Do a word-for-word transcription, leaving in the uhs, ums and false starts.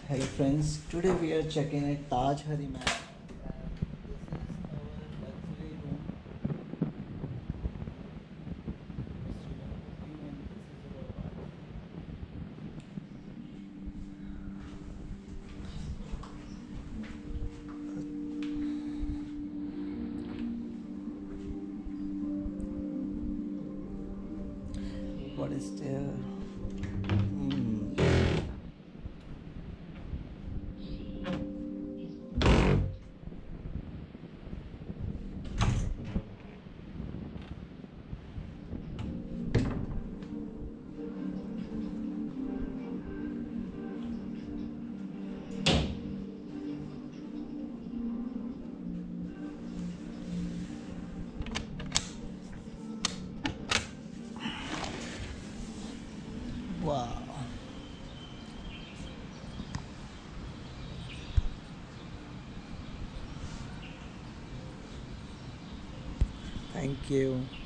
Hello friends, today we are checking a Taj Hari Mahal. What is there? Hmm. Wow. Thank you.